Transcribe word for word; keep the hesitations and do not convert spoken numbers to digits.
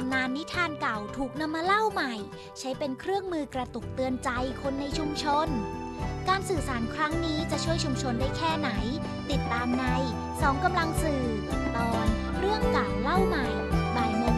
ำนานนิทานเก่าถูกนำมาเล่าใหม่ใช้เป็นเครื่องมือกระตุกเตือนใจคนในชุมชนการสื่อสารครั้งนี้จะช่วยชุมชนได้แค่ไหนติดตามในสองกำลังสื่อตอนเรื่องเก่าเล่าใหม่บ่ายโมง